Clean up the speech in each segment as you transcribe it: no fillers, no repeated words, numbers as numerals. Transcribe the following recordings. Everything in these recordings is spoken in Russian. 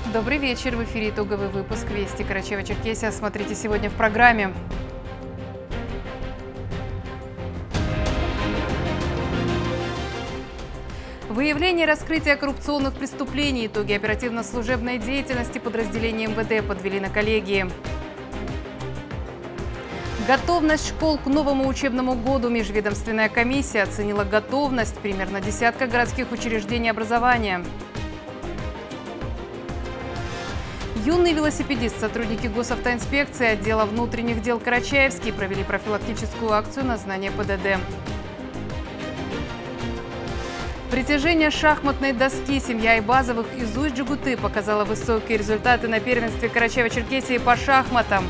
Добрый вечер. В эфире итоговый выпуск «Вести Карачаево-Черкесия». Смотрите сегодня в программе. Выявление и раскрытие коррупционных преступлений. Итоги оперативно-служебной деятельности подразделений МВД подвели на коллегии. Готовность школ к новому учебному году. Межведомственная комиссия оценила готовность примерно десятка городских учреждений образования. Юный велосипедист, сотрудники госавтоинспекции отдела внутренних дел Карачаевский провели профилактическую акцию на знание ПДД. Притяжение шахматной доски семья Айбазовых из Усть-Джигуты показала высокие результаты на первенстве Карачаево-Черкесии по шахматам.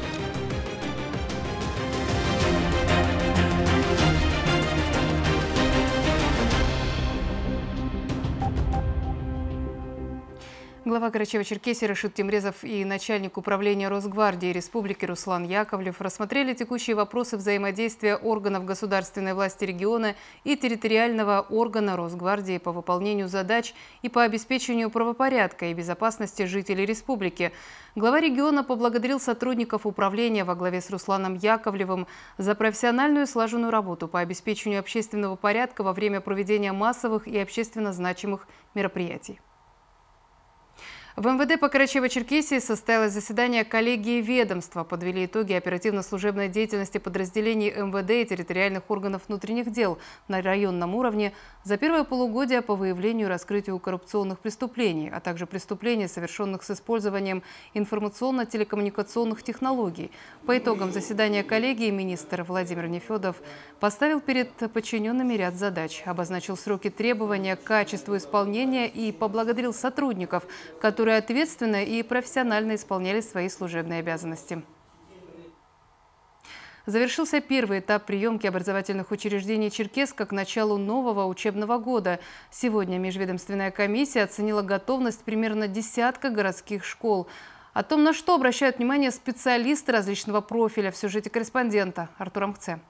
Глава Карачаево-Черкесии Рашид Темрезов и начальник управления Росгвардии Республики Руслан Яковлев рассмотрели текущие вопросы взаимодействия органов государственной власти региона и территориального органа Росгвардии по выполнению задач и по обеспечению правопорядка и безопасности жителей республики. Глава региона поблагодарил сотрудников управления во главе с Русланом Яковлевым за профессиональную и слаженную работу по обеспечению общественного порядка во время проведения массовых и общественно значимых мероприятий. В МВД по Карачаево-Черкесии состоялось заседание коллегии ведомства. Подвели итоги оперативно-служебной деятельности подразделений МВД и территориальных органов внутренних дел на районном уровне за первое полугодие по выявлению и раскрытию коррупционных преступлений, а также преступлений, совершенных с использованием информационно-телекоммуникационных технологий. По итогам заседания коллегии министр Владимир Нефедов поставил перед подчиненными ряд задач, обозначил сроки требования к качеству исполнения и поблагодарил сотрудников, которые ответственно и профессионально исполняли свои служебные обязанности. Завершился первый этап приемки образовательных учреждений Черкесска к началу нового учебного года. Сегодня межведомственная комиссия оценила готовность примерно десятка городских школ. О том, на что обращают внимание специалисты различного профиля, в сюжете корреспондента Артура Мхце.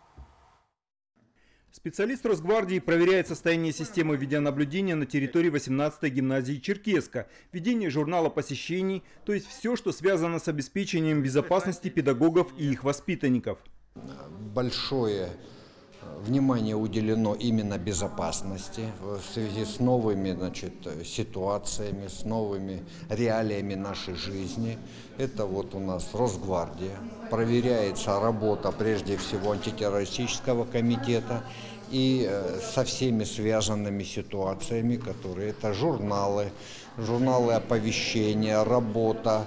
Специалист Росгвардии проверяет состояние системы видеонаблюдения на территории 18-й гимназии Черкесска, ведение журнала посещений, то есть все, что связано с обеспечением безопасности педагогов и их воспитанников. Большое внимание уделено именно безопасности в связи с новыми ситуациями, с новыми реалиями нашей жизни. Это вот у нас Росгвардия. Проверяется работа прежде всего антитеррористического комитета и со всеми связанными ситуациями, которые это журналы оповещения, работа,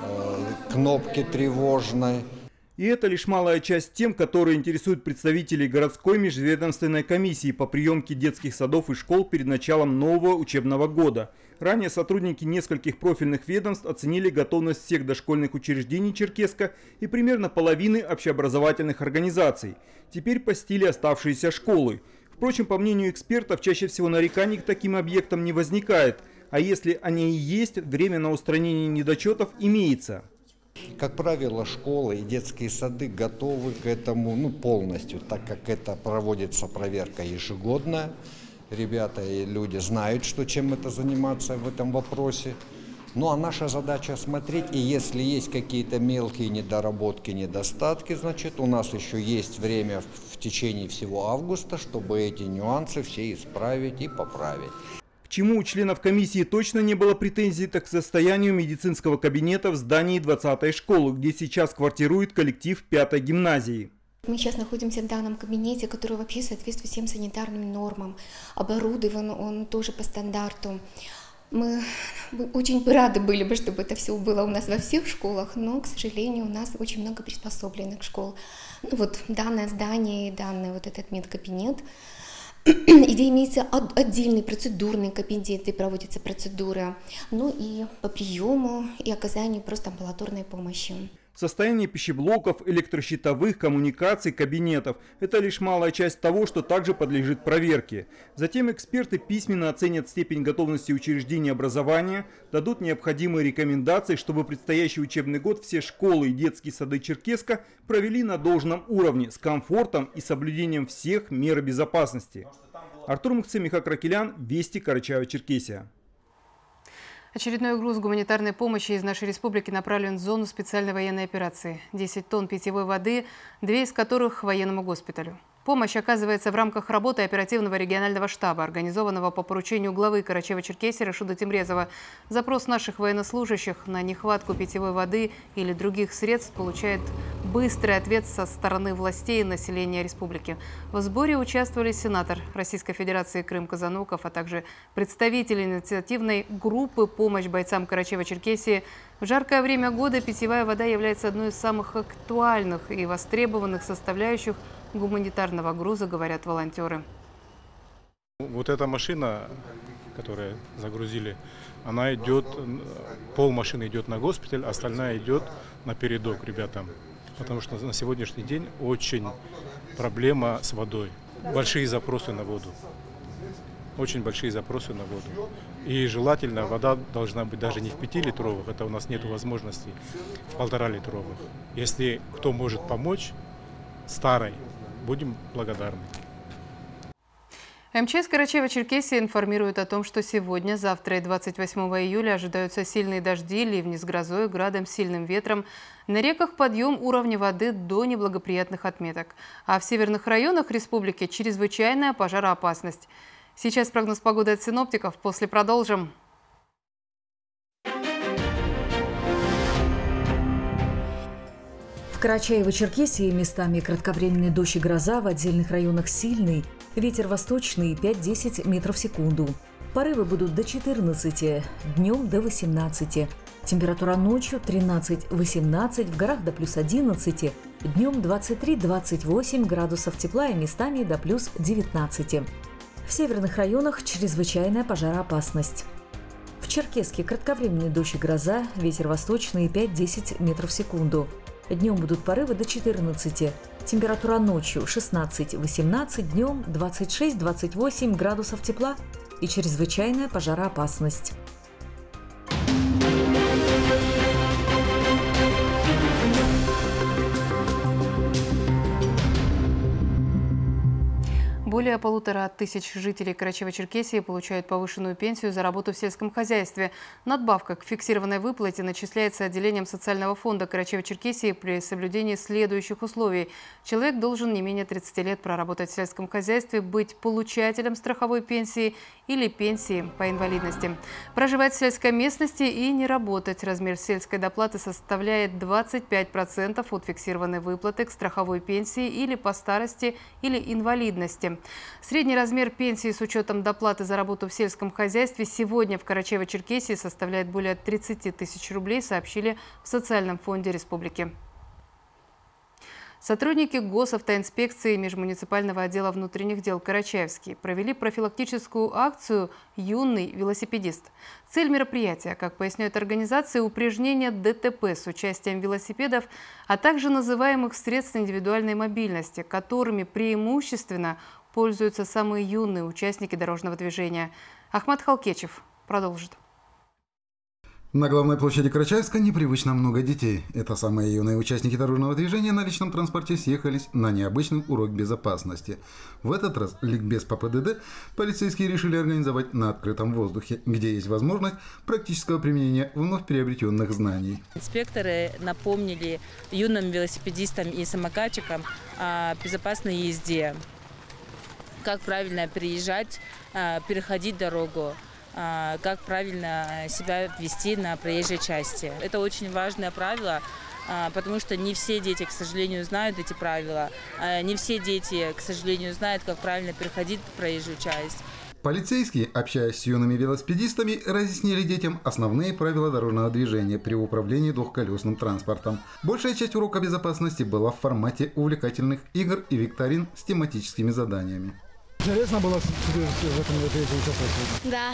кнопки тревожной. И это лишь малая часть тем, которые интересуют представителей городской межведомственной комиссии по приемке детских садов и школ перед началом нового учебного года. Ранее сотрудники нескольких профильных ведомств оценили готовность всех дошкольных учреждений Черкесска и примерно половины общеобразовательных организаций. Теперь посетили оставшиеся школы. Впрочем, по мнению экспертов, чаще всего нареканий к таким объектам не возникает. А если они и есть, время на устранение недочетов имеется. Как правило, школы и детские сады готовы к этому полностью, так как это проводится проверка ежегодная. Ребята и люди знают, чем это заниматься в этом вопросе. Ну а наша задача смотреть, и если есть какие-то мелкие недоработки, недостатки, значит у нас еще есть время в течение всего августа, чтобы эти нюансы все исправить и поправить. К чему у членов комиссии точно не было претензий, так к состоянию медицинского кабинета в здании 20-й школы, где сейчас квартирует коллектив 5-й гимназии. Мы сейчас находимся в данном кабинете, который вообще соответствует всем санитарным нормам. Оборудован он тоже по стандарту. Мы очень рады были бы, чтобы это все было у нас во всех школах, но, к сожалению, у нас очень много приспособленных школ. Данное здание и данный этот медкабинет, где имеется отдельный процедурный кабинет, где проводятся процедуры, и по приему и оказанию просто амбулаторной помощи. Состояние пищеблоков, электрощитовых, коммуникаций, кабинетов – это лишь малая часть того, что также подлежит проверке. Затем эксперты письменно оценят степень готовности учреждений образования, дадут необходимые рекомендации, чтобы предстоящий учебный год все школы и детские сады Черкесска провели на должном уровне, с комфортом и соблюдением всех мер безопасности. Артур Мхце, Михаил Кракелян, Вести, Карачаево-Черкесия. Очередной груз гуманитарной помощи из нашей республики направлен в зону специальной военной операции. 10 тонн питьевой воды, 2 из которых военному госпиталю. Помощь оказывается в рамках работы оперативного регионального штаба, организованного по поручению главы Карачаево-Черкесии Рашида Темрезова. Запрос наших военнослужащих на нехватку питьевой воды или других средств получает быстрый ответ со стороны властей и населения республики. В сборе участвовали сенатор Российской Федерации Крым Казануков, а также представители инициативной группы «Помощь бойцам Карачаево-Черкесии». В жаркое время года питьевая вода является одной из самых актуальных и востребованных составляющих гуманитарного груза, говорят волонтеры. Вот эта машина, которую загрузили, она идет, пол машины идет на госпиталь, остальная идет на передок ребятам. Потому что на сегодняшний день очень проблема с водой. Большие запросы на воду. Очень большие запросы на воду. И желательно вода должна быть даже не в 5-литровых, это у нас нет возможности, в 1,5-литровых. Если кто может помочь старой, будем благодарны. МЧС Карачаево-Черкесии информирует о том, что сегодня, завтра и 28 июля ожидаются сильные дожди, ливни с грозой, градом, сильным ветром. На реках подъем уровня воды до неблагоприятных отметок. А в северных районах республики чрезвычайная пожароопасность. Сейчас прогноз погоды от синоптиков. После продолжим. В Карачаево-Черкесии местами кратковременный дождь и гроза, в отдельных районах сильный. Ветер восточный 5-10 метров в секунду. Порывы будут до 14, днем до 18. Температура ночью 13-18, в горах до плюс 11, днем 23-28 градусов тепла и местами до плюс 19. В северных районах чрезвычайная пожароопасность. В Черкесске кратковременный дождь и гроза, ветер восточный 5-10 метров в секунду. Днем будут порывы до 14. Температура ночью 16-18, днем 26-28 градусов тепла и чрезвычайная пожароопасность. Более 1500 жителей Карачаево-Черкесии получают повышенную пенсию за работу в сельском хозяйстве. Надбавка к фиксированной выплате начисляется отделением социального фонда Карачаево-Черкесии при соблюдении следующих условий. Человек должен не менее 30 лет проработать в сельском хозяйстве, быть получателем страховой пенсии или пенсии по инвалидности, проживать в сельской местности и не работать. Размер сельской доплаты составляет 25% от фиксированной выплаты к страховой пенсии или по старости или инвалидности. Средний размер пенсии с учетом доплаты за работу в сельском хозяйстве сегодня в Карачаево-Черкесии составляет более 30 тысяч рублей, сообщили в Социальном фонде республики. Сотрудники госавтоинспекции межмуниципального отдела внутренних дел Карачаевский провели профилактическую акцию «Юный велосипедист». Цель мероприятия, как поясняют организации, упрежнение ДТП с участием велосипедов, а также называемых средств индивидуальной мобильности, которыми преимущественно пользуются самые юные участники дорожного движения. Ахмат Халкечев продолжит. На главной площади Карачаевска непривычно много детей. Это самые юные участники дорожного движения на личном транспорте съехались на необычный урок безопасности. В этот раз ликбез по ПДД полицейские решили организовать на открытом воздухе, где есть возможность практического применения вновь приобретенных знаний. Инспекторы напомнили юным велосипедистам и самокатчикам о безопасной езде, как правильно переезжать, переходить дорогу, как правильно себя вести на проезжей части. Это очень важное правило, потому что не все дети, к сожалению, знают эти правила. Не все дети, к сожалению, знают, как правильно переходить проезжую часть. Полицейские, общаясь с юными велосипедистами, разъяснили детям основные правила дорожного движения при управлении двухколесным транспортом. Большая часть урока безопасности была в формате увлекательных игр и викторин с тематическими заданиями. Интересно было в этом мероприятии участвовать? Да.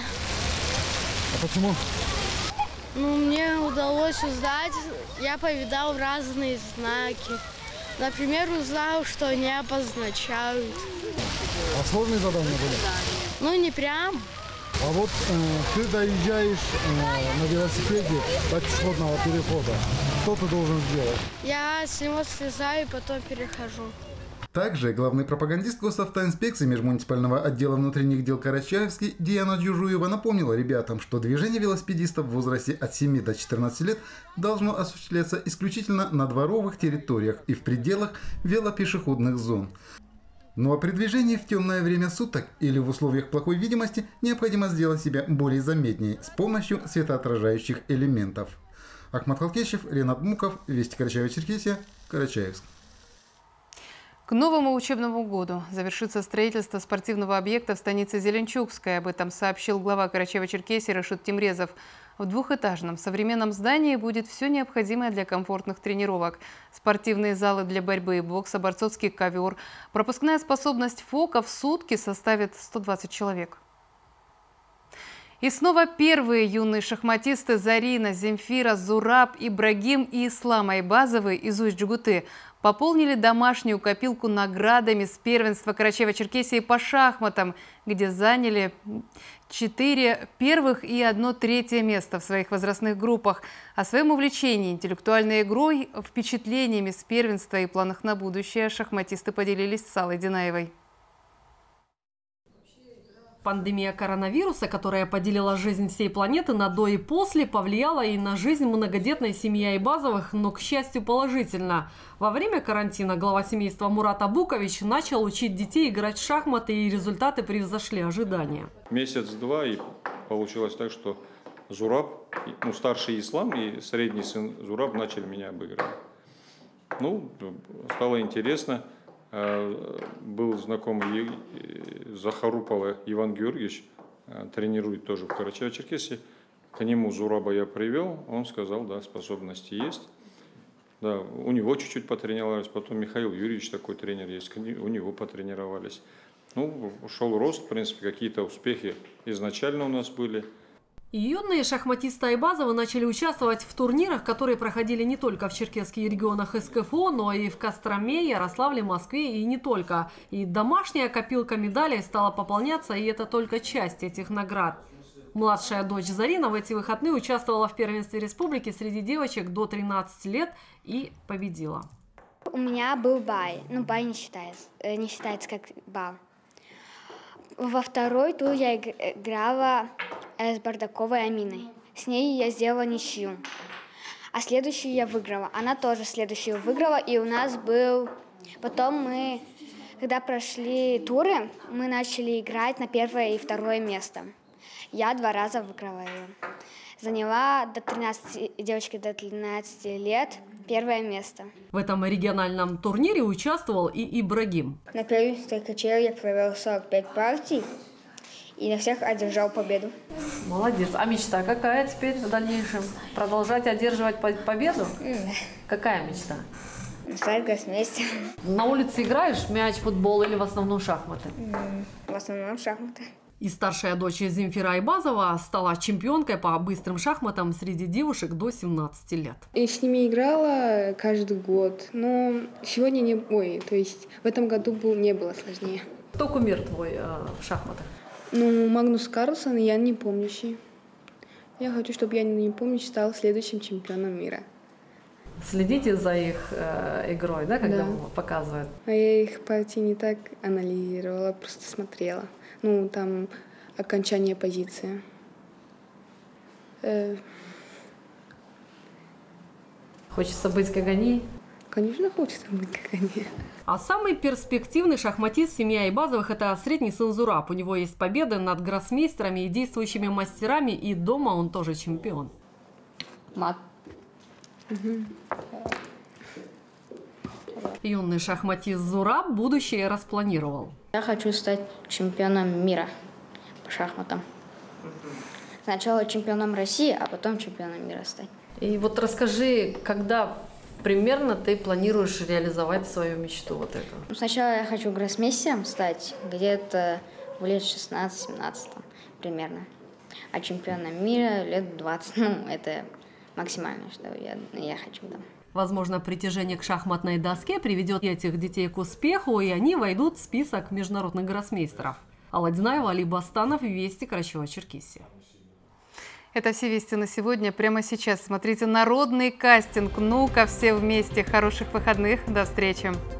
А почему? Ну, мне удалось узнать, я повидал разные знаки. Например, узнал, что они обозначают. А сложные задания были? Ну, не прям. А вот ты доезжаешь на велосипеде до пешеходного перехода. Что ты должен сделать? Я с него слезаю и потом перехожу. Также главный пропагандист госавтоинспекции межмуниципального отдела внутренних дел Карачаевский Диана Джужуева напомнила ребятам, что движение велосипедистов в возрасте от 7 до 14 лет должно осуществляться исключительно на дворовых территориях и в пределах велопешеходных зон. Ну а при движении в темное время суток или в условиях плохой видимости необходимо сделать себя более заметнее с помощью светоотражающих элементов. Ахмат Халкещев, Ренат Муков, Вести Карачаево-Черкесия, Карачаевск. К новому учебному году завершится строительство спортивного объекта в станице Зеленчукская. Об этом сообщил глава Карачаево-Черкесии Рашид Темрезов. В двухэтажном современном здании будет все необходимое для комфортных тренировок. Спортивные залы для борьбы, боксо-борцовский ковер. Пропускная способность ФОКа в сутки составит 120 человек. И снова первые юные шахматисты Зарина, Земфира, Зураб, Ибрагим и Ислам Айбазовы из Усть-Джугуты пополнили домашнюю копилку наградами с первенства Карачаево-Черкесии по шахматам, где заняли 4 первых и 1/3 место в своих возрастных группах. О своем увлечении интеллектуальной игрой, впечатлениями с первенства и планах на будущее шахматисты поделились с Аллой Динаевой. Пандемия коронавируса, которая поделила жизнь всей планеты на до и после, повлияла и на жизнь многодетной семьи Айбазовых, но, к счастью, положительно. Во время карантина глава семейства Мурат Абукович начал учить детей играть в шахматы, и результаты превзошли ожидания. Месяц-два, и получилось так, что Зураб, старший Ислам и средний сын Зураб начали меня обыгрывать. Стало интересно. Был знакомый Захарупова Иван Георгиевич, тренирует тоже в Карачаево-Черкесии. К нему Зураба я привел, он сказал, да, способности есть. Да, у него чуть-чуть потренировались, потом Михаил Юрьевич такой тренер есть, у него потренировались. Шел рост, в принципе, какие-то успехи изначально у нас были. Юные шахматисты Айбазовы начали участвовать в турнирах, которые проходили не только в черкесских регионах СКФО, но и в Костроме, Ярославле, Москве и не только. И домашняя копилка медалей стала пополняться, и это только часть этих наград. Младшая дочь Зарина в эти выходные участвовала в первенстве республики среди девочек до 13 лет и победила. У меня был бай, бай не считается как балл. Во второй тур я играла с Бардаковой Аминой. С ней я сделала ничью. А следующую я выиграла. Она тоже следующую выиграла. И у нас был... Потом мы, когда прошли туры, мы начали играть на первое и второе место. Я 2 раза выиграла ее. Заняла девочки до 13 лет первое место. В этом региональном турнире участвовал и Ибрагим. На первенстве качели я провел 45 партий и на всех одержал победу. Молодец. А мечта какая теперь в дальнейшем? Продолжать одерживать победу? Какая мечта? Стать гроссмейстером. На улице играешь в мяч, футбол или в основном шахматы? В основном шахматы. И старшая дочь Земфира Айбазова стала чемпионкой по быстрым шахматам среди девушек до 17 лет. Я с ними играла каждый год, но сегодня в этом году не было сложнее. Кто кумир твой в шахматах? Магнус Карлсон и Ян Непомнящий. Я хочу, чтобы Ян Непомнящий стал следующим чемпионом мира. Следите за их игрой, да, когда показывают? А я их партии не так анализировала, просто смотрела. Там окончание позиции. Хочется быть как они? Конечно, хочется быть как они. А самый перспективный шахматист семьи Айбазовых – это средний сын Зураб. У него есть победы над гроссмейстерами и действующими мастерами, и дома он тоже чемпион. Мат. Юный шахматист Зураб будущее распланировал. Я хочу стать чемпионом мира по шахматам. Сначала чемпионом России, а потом чемпионом мира стать. И вот расскажи, когда примерно ты планируешь реализовать свою мечту вот эту? Сначала я хочу гроссмейстером стать где-то в лет 16-17 примерно. А чемпионом мира лет 20. Это максимально, что я хочу. Да. Возможно, притяжение к шахматной доске приведет этих детей к успеху, и они войдут в список международных гроссмейстеров. Алла Динаева, Али Бастанов, Вести, Карачаево-Черкесия. Это все вести на сегодня. Прямо сейчас смотрите народный кастинг. Ну-ка, все вместе. Хороших выходных. До встречи.